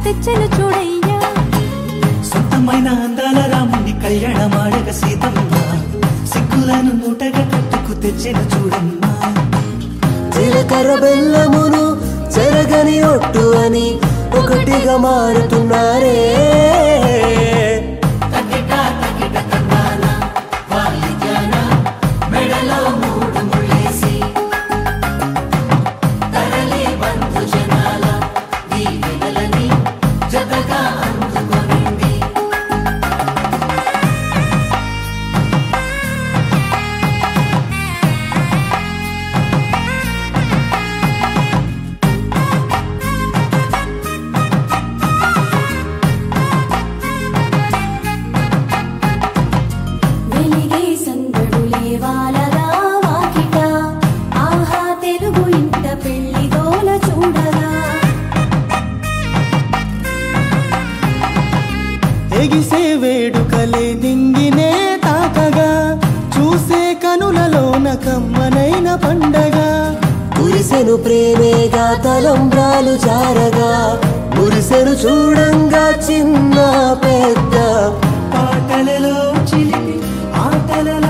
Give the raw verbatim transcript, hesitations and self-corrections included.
తెచ్చను చూడయ్యా సొంతమైన అందాల రాముని కళ్యాణమాడగ సీతమ్మ సిగ్గులను మూటగా కట్టుకు తెచ్చెను చూడమ్మా జీలకర్ర బెల్లమును చెరగని ఒట్టు అని ఒకటిగా మారుతున్నారే ఎగిసే వేడుకలే దింగినే తాకగా చూసే కనులలోన కమ్మనైన పండగ కురిసెను ప్రేమేగా తలంబ్రాలు జారగా మురిసెను చూడంగా చిన్న పెద్ద పాటలలో చిలిపి ఆటలలో